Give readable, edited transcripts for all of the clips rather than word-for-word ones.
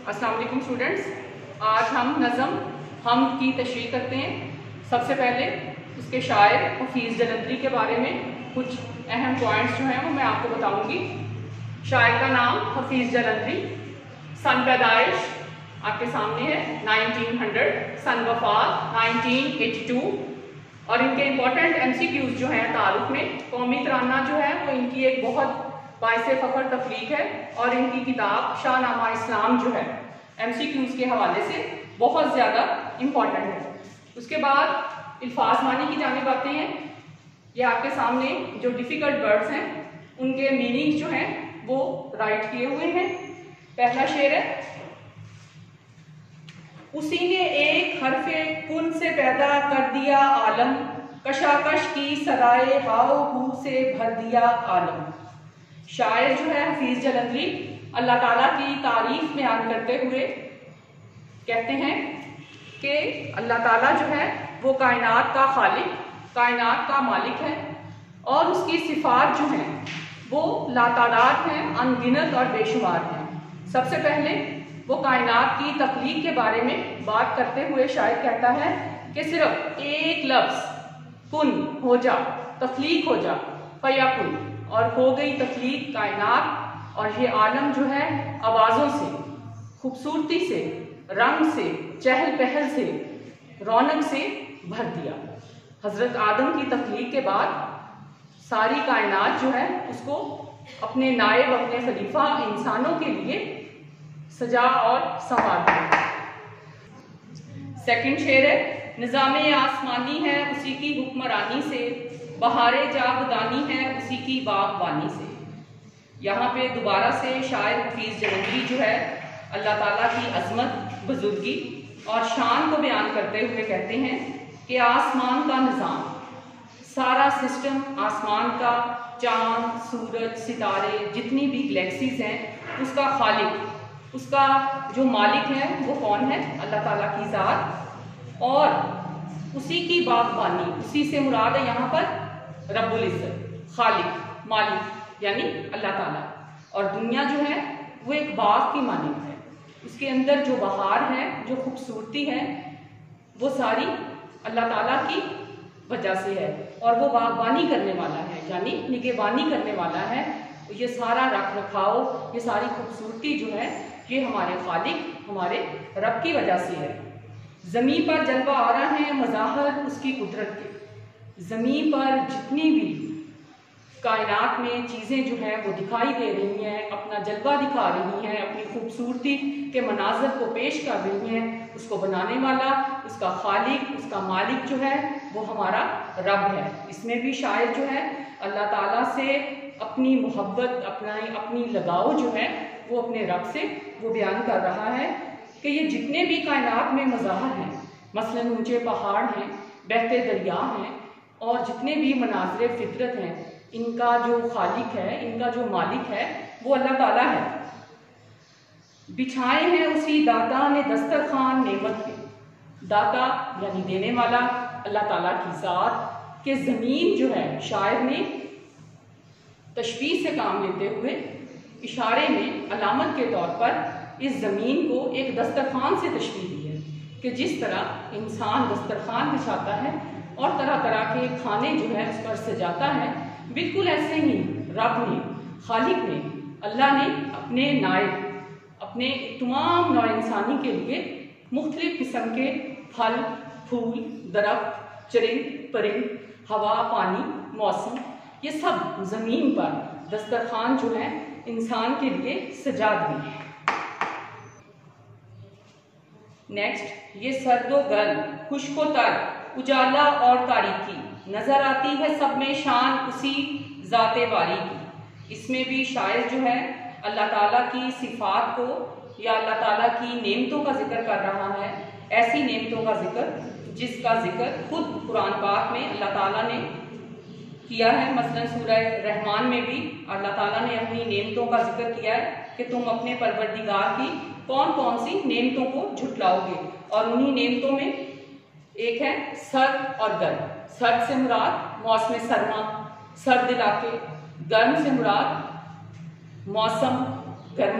अस्सलाम वालेकुम स्टूडेंट्स, आज हम नज़म हम की तशरीह करते हैं। सबसे पहले उसके शायर हफीज़ जलंधरी के बारे में कुछ अहम पॉइंट्स जो हैं वो मैं आपको बताऊंगी। शायर का नाम हफीज़ जलंधरी, सन पैदाइश आपके सामने है 1900, सन वफात 1982 और इनके इम्पोर्टेंट MCQs जो हैं तारुफ में। कौमी तराना जो है वो इनकी एक बहुत बाइसे फ़ख्र तख्लीक है और इनकी किताब शाहनामा इस्लाम जो है MCQs के हवाले से बहुत ज़्यादा इम्पॉर्टेंट है। उसके बाद अल्फाज मानी की जानिब आते हैं। ये आपके सामने जो डिफ़िकल्ट वर्ड्स हैं उनके मीनिंग जो हैं वो राइट किए हुए हैं। पहला शेर है, उसी ने एक हरफे कुन से पैदा कर दिया आलम, कशाकश की सराय हाओ हू से भर दिया आलम। शायर जो है हफीज़ जलंधरी अल्लाह ताला की तारीफ बयान करते हुए कहते हैं कि अल्लाह ताला जो है वो कायनात का खालिक, कायनात का मालिक है और उसकी सिफात जो हैं वो लातादाद हैं, अनगिनत और बेशुमार हैं। सबसे पहले वो कायनात की तख्लीक के बारे में बात करते हुए शायर कहता है कि सिर्फ एक लफ्ज़ कुन हो जा, तख्लीक हो जा, फयाकुन, और हो गई तख्लीक कायनात। और ये आलम जो है आवाज़ों से, खूबसूरती से, रंग से, चहल पहल से, रौनक से भर दिया। हज़रत आदम की तख्लीक के बाद सारी कायनात जो है उसको अपने नायब, अपने खलीफा इंसानों के लिए सजा और संवार दिया। सेकंड शेर है, निज़ामे आसमानी है उसी की हुक्मरानी से, बहारे जागदानी है उसी की बागबानी से। यहाँ पे दोबारा से शायर हफीज़ जलंधरी जो है अल्लाह ताला की अज़मत, बुजुर्गी और शान को बयान करते हुए कहते हैं कि आसमान का निज़ाम, सारा सिस्टम, आसमान का चाँद, सूरज, सितारे, जितनी भी गैलेक्सीज हैं उसका खालिक, उसका जो मालिक है वो कौन है? अल्लाह ताला की ज़ात। और उसी की बागबानी, उसी से मुराद है यहाँ पर रब्बुल इज़्ज़त, खालिक, मालिक यानी अल्लाह ताला। और दुनिया जो है वो एक बाग की मानिंद है, उसके अंदर जो बहार है, जो खूबसूरती है वो सारी अल्लाह ताला की वजह से है और वो बागबानी करने वाला है यानी निगहबानी करने वाला है। ये सारा रख रखाव, ये सारी खूबसूरती जो है ये हमारे खालिक, हमारे रब की वजह से है। ज़मीन पर जलवा आ रहा है मज़ाहर उसकी कुदरत के, ज़मीन पर जितनी भी कायनात में चीज़ें जो हैं वो दिखाई दे रही हैं, अपना जलवा दिखा रही हैं, अपनी खूबसूरती के मनाज़र को पेश कर रही हैं, उसको बनाने वाला, उसका खालिक, उसका मालिक जो है वो हमारा रब है। इसमें भी शायर जो है अल्लाह ताला से अपनी मोहब्बत, अपनी लगाव जो है वो अपने रब से वो बयान कर रहा है कि ये जितने भी कायनात में मज़ाहर हैं, मसलन ऊंचे पहाड़ हैं, बहते दरिया हैं और जितने भी मनाज़िर फितरत हैं, इनका जो खालिक है, इनका जो मालिक है वो अल्लाह ताला है। बिछाए हैं उसी दाता ने दस्तरखान नेमत के, दाता यानी देने वाला अल्लाह ताला की ज़ात के ज़मीन जो है शायर ने तशबीह से काम लेते हुए इशारे में अलामत के तौर पर इस ज़मीन को एक दस्तरखान से तशबीह दी है कि जिस तरह इंसान दस्तरखान बिछाता है और तरह तरह के खाने जो है उस पर सजाता है, बिल्कुल ऐसे ही रब ने, खालिक ने, अल्लाह ने अपने नायब, अपने तमाम नौ इंसानी के लिए मुख्तलिफ किस्म के फल, फूल, दरख्त, चरिंद, परिंद, हवा, पानी, मौसम, ये सब ज़मीन पर दस्तरखान जो है इंसान के लिए सजा दी है। नेक्स्ट, ये सर्दो गर्म, खुश्को तर, उजाला और तारीकी, नज़र आती है सब में शान उसी ज़ाते बारी की। इसमें भी शायर जो है अल्लाह ताला की सिफात को या अल्लाह ताला की नेमतों का जिक्र कर रहा है, ऐसी नेमतों का जिक्र जिसका जिक्र खुद कुरान पाक में अल्लाह ताला ने किया है। मसलन सूरह रहमान में भी अल्लाह ताला ने अपनी नेमतों का जिक्र किया है कि तुम अपने परवरदिगार की कौन कौन सी नेमतों को झुटलाओगे, और उन्हीं नेमतों में एक है सर्द और गर्म। सर्द से मुराद मौसम सरमा, सर्द इलाके, गर्म से मुराद मौसम गर्मा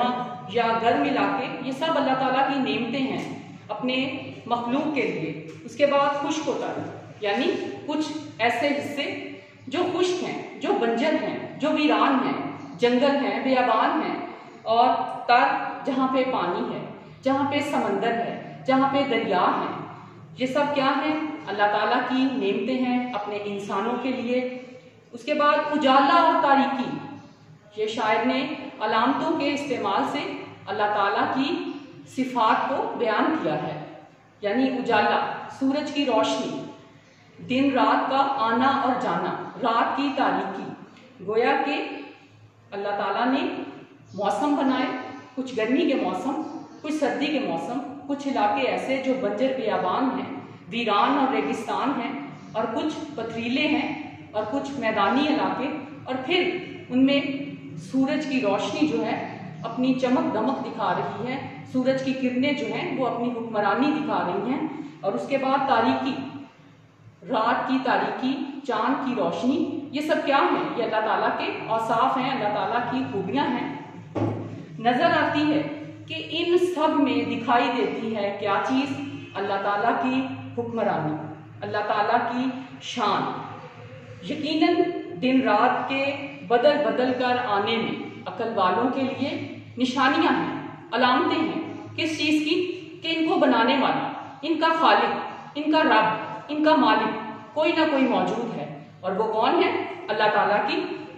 या घर मिला के, ये सब अल्लाह ताला की नेमतें हैं अपने मखलूक के लिए। उसके बाद खुश्क होता है, यानी कुछ ऐसे हिस्से जो खुश्क हैं, जो बंजर हैं, जो वीरान हैं, जंगल हैं, बेयाबान हैं, और तर जहाँ पे पानी है, जहाँ पे समंदर है, जहाँ पे दरिया है, ये सब क्या है? अल्लाह ताला की नेमतें हैं अपने इंसानों के लिए। उसके बाद उजाला और तारीकी, ये शायर ने अलामतों के इस्तेमाल से अल्लाह ताला की सिफात को बयान किया है। यानी उजाला, सूरज की रोशनी, दिन रात का आना और जाना, रात की तारीकी, गोया कि अल्लाह ताला ने मौसम बनाए, कुछ गर्मी के मौसम, कुछ सर्दी के मौसम, कुछ इलाके ऐसे जो बंजर बेयाबान हैं, वीरान और रेगिस्तान हैं, और कुछ पथरीले हैं, और कुछ मैदानी इलाके, और फिर उनमें सूरज की रोशनी जो है अपनी चमक दमक दिखा रही है, सूरज की किरणें जो हैं वो अपनी हुक्मरानी दिखा रही हैं। और उसके बाद तारीकी, रात की तारीकी, चांद की रोशनी, ये सब क्या है? ये अल्लाह ताला के औसाफ हैं, अल्लाह ताला की खूबियां हैं। नजर आती है कि इन सब में दिखाई देती है क्या चीज़? अल्लाह ताला की हुक्मरानी, अल्लाह ताला की शान। यकीनन दिन रात के बदल बदल कर आने में अकल वालों के लिए निशानियां हैं, अलामतें हैं। किस चीज़ की? कि इनको बनाने वाला, इनका खालिक, इनका रब, इनका मालिक कोई ना कोई मौजूद है, और वो कौन है? अल्लाह ताला की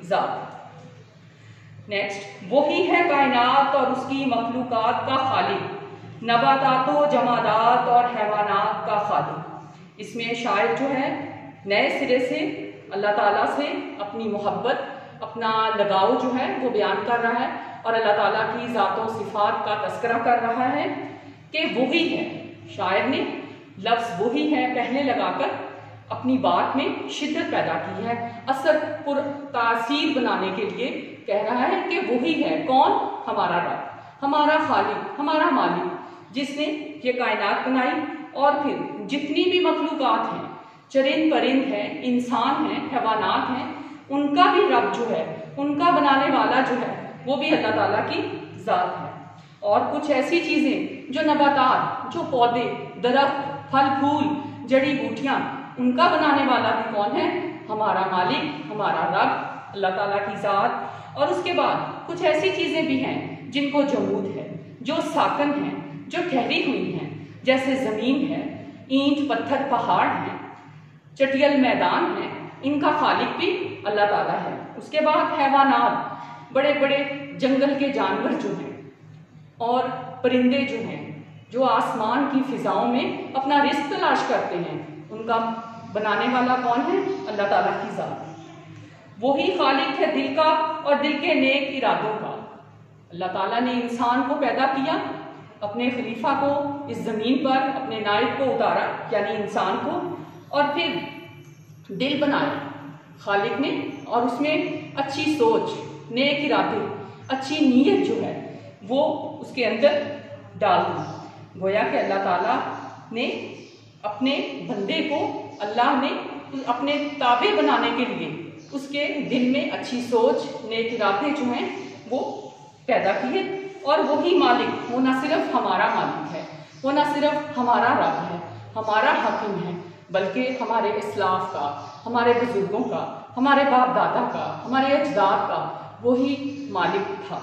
ज़ात। नेक्स्ट, वही है कायनात और उसकी मखलूकात का खालिक, नबातातो, जमादात और हैवानात का खालिक। इसमें शायर जो है नए सिरे से अल्लाह ताला से अपनी मोहब्बत, अपना लगाव जो है वो बयान कर रहा है, और अल्लाह ताला की ज़ातों सिफात का तस्करा कर रहा है कि वही है। शायर ने लफ्ज़ वही है पहले लगाकर अपनी बात में शिद्दत पैदा की है, असर पुर तासीर बनाने के लिए कह रहा है कि वही है। कौन? हमारा रब, हमारा खालिक, हमारा मालिक, जिसने ये कायनात बनाई, और फिर जितनी भी मखलूकात हैं, चरिंद परिंद हैं, इंसान हैं, हैवानात हैं, उनका भी रब जो है, उनका बनाने वाला जो है, वो भी अल्लाह ताला की ज़ात है। और कुछ ऐसी चीज़ें जो नबातात, जो पौधे, दरख्त, फल फूल, जड़ी बूटियाँ, उनका बनाने वाला भी कौन है? हमारा मालिक, हमारा रब, अल्लाह ताला की ज़ात। और उसके बाद कुछ ऐसी चीज़ें भी हैं जिनको जमूद है, जो साकन है, जो ठहरी हुई हैं, जैसे ज़मीन है, ईंट पत्थर पहाड़ हैं, चटियल मैदान है, इनका खालिक भी अल्लाह ताला है। उसके बाद हैवानात, बड़े बड़े जंगल के जानवर जो हैं, और परिंदे जो हैं, जो आसमान की फिजाओं में अपना रिस्क तलाश करते हैं, उनका बनाने वाला कौन है? अल्लाह ताला की ज़ात। वही खालिक है दिल का और दिल के नेक इरादों का। अल्लाह ताला ने इंसान को पैदा किया, अपने खलीफा को इस ज़मीन पर, अपने नायब को उतारा, यानी इंसान को, और फिर दिल बनाया खालिक ने, और उसमें अच्छी सोच, नेक इरादे, अच्छी नीयत जो है वो उसके अंदर डाल दी। गोया कि अल्लाह ताला ने अपने बंदे को, अल्लाह ने अपने ताबे बनाने के लिए उसके दिल में अच्छी सोच, नेक इरादे जो हैं वो पैदा किए। और वही मालिक, वो ना सिर्फ हमारा मालिक है, वो ना सिर्फ हमारा रब है, हमारा हकीम है, बल्कि हमारे इस्लाफ का, हमारे बुजुर्गों का, हमारे बाप दादा का, हमारे अजदाद का वही मालिक था।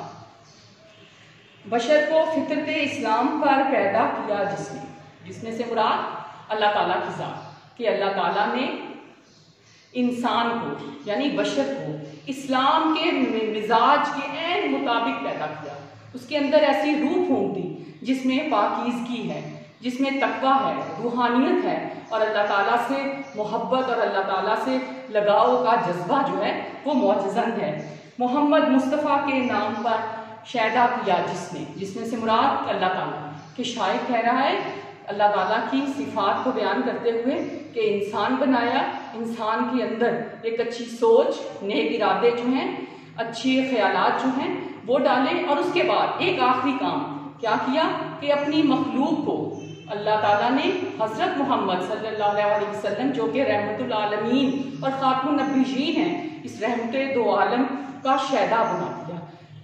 बशर को फितरत इस्लाम पर पैदा किया जिसने, जिसने से मुराद अल्लाह ताला की ज़ात, कि अल्लाह ताला ने इंसान को, यानी बशर को, इस्लाम के मिजाज के ऐन मुताबिक पैदा किया। उसके अंदर ऐसी रूह फूंक दी जिसमें पाकीज़गी है, जिसमें तकवा है, रूहानियत है, और अल्लाह ताला से मोहब्बत और अल्लाह ताला से लगाव का जज्बा जो है वो मौजज़न है। मोहम्मद मुस्तफ़ा के नाम पर शैदा किया जिसने, जिसने से मुराद अल्लाह ताला, कि शायर कह रहा है अल्लाह ताला की सिफात को बयान करते हुए कि इंसान बनाया, इंसान के अंदर एक अच्छी सोच, नेक इरादे जो हैं, अच्छे ख्यालात जो हैं वो डाले, और उसके बाद एक आखिरी काम क्या किया कि अपनी मखलूक को अल्लाह ताला ने हज़रत मोहम्मद सल्लल्लाहु अलैहि वसल्लम, जो कि रहमतुल आलमीन और खातमुन नबीयीन हैं, इस रहमत दो आलम का शैदा बना दिया।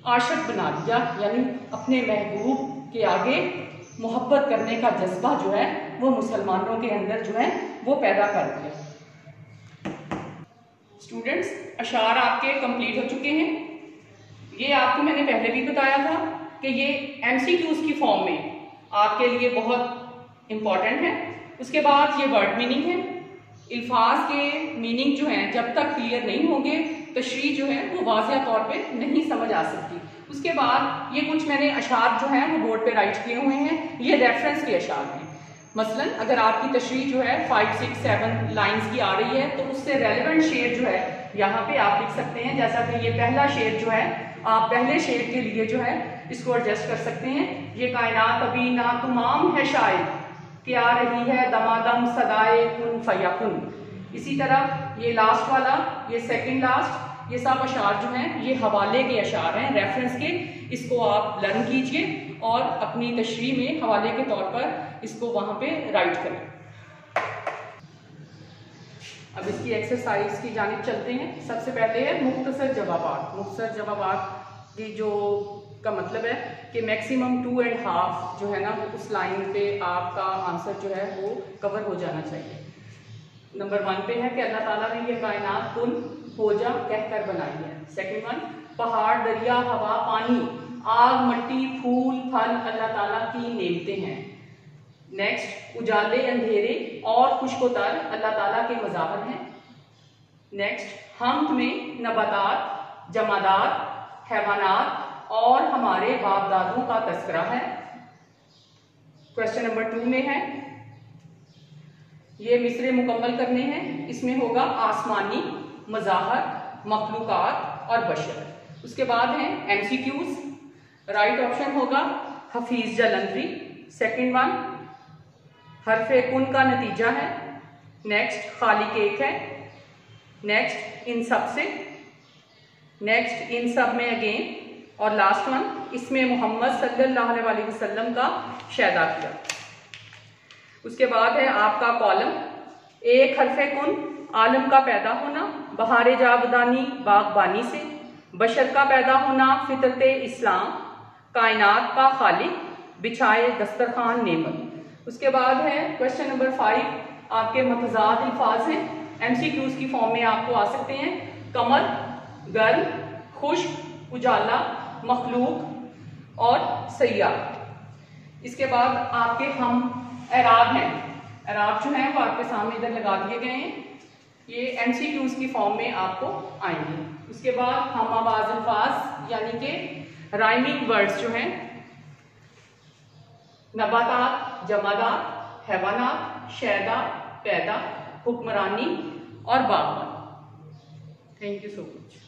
आशिक बना दिया, यानी अपने महबूब के आगे मोहब्बत करने का जज्बा जो है वो मुसलमानों के अंदर जो है वो पैदा कर दिया। स्टूडेंट्स, अशार आपके कंप्लीट हो चुके हैं। ये आपको मैंने पहले भी बताया था कि ये MCQs की फॉर्म में आपके लिए बहुत इम्पॉर्टेंट है। उसके बाद ये वर्ड मीनिंग है। अल्फाज के मीनिंग जो हैं जब तक क्लियर नहीं होंगे तशरीह जो है वो वाज़िह तौर पे नहीं समझ आ सकती। उसके बाद ये कुछ मैंने अशार जो है वो बोर्ड पे राइट किए हुए हैं, ये रेफरेंस के अशार हैं। मसलन अगर आपकी तशरीह जो है 5, 6, 7 लाइंस की आ रही है तो उससे रेलेवेंट शेर जो है यहाँ पे आप लिख सकते हैं। जैसा कि ये पहला शेर जो है, आप पहले शेर के लिए जो है इसको एडजस्ट कर सकते हैं। ये कायनात अभी ना तमाम है शायद कि आ रही है दमादम सदाए कुन फयाकुन। इसी तरह ये लास्ट वाला, ये सेकंड लास्ट, ये सब अशार जो हैं ये हवाले के अशार हैं, रेफरेंस के। इसको आप लर्न कीजिए और अपनी तशरीह में हवाले के तौर पर इसको वहां पे राइट करें। अब इसकी एक्सरसाइज की जानिब चलते हैं। सबसे पहले है मुख्तसर जवाबात। मुख्तसर जवाबात की जो का मतलब है कि मैक्सिमम 2.5 जो है ना उस लाइन पे आपका आंसर जो है वो कवर हो जाना चाहिए। नंबर 1 पे है कि अल्लाह ताला ने ये कायनात कुन हो जा कहकर बनाई है। सेकंड 1, पहाड़, दरिया, हवा, पानी, आग, मिट्टी, फूल, फल अल्लाह ताला की नेमतें हैं। नेक्स्ट, उजाले, अंधेरे और खुश्कोतर अल्लाह ताला के मज़ाहर हैं। नेक्स्ट, हम्द में नबातात, जमादात, हैवानात और हमारे बाप दादों का तस्करा है। क्वेश्चन नंबर 2 में है, ये मिसरे मुकम्मल करने हैं। इसमें होगा आसमानी, मज़ाहर, मखलूकात और बशर। उसके बाद है MCQs। राइट ऑप्शन होगा हफीज जलंधरी। सेकंड 1, हरफे कुन का नतीजा है। नेक्स्ट, खालिक एक है। नेक्स्ट, इन सब से। नेक्स्ट, इन सब में अगेन। और लास्ट 1, इसमें मोहम्मद सल्लल्लाहु अलैहि वसल्लम का शैदा किया। उसके बाद है आपका कॉलम, एक हरफे कुन, आलम का पैदा होना, बहारे जावदानी बागबानी से, बशर का पैदा होना, फितरत इस्लाम, कायनात का खालिक, बिछाए दस्तरखान नेमत। उसके बाद है क्वेश्चन नंबर 5, आपके मतजाद अल्फाज हैं, MCQs की फॉर्म में आपको आ सकते हैं। कमर, गर्म, खुश्क, उजाला, मखलूक और सैयाह। इसके बाद आपके हम एराब हैं। एराब जो है वो आपके सामने इधर लगा दिए गए हैं। ये MCQs की फॉर्म में आपको आएंगे। उसके बाद हम आवाज अल्फाज यानी कि राइमिंग वर्ड्स जो हैं, नबातात, जमादात, हैवानात, शैदा, पैदा, हुक्मरानी और बागबान। Thank you so much.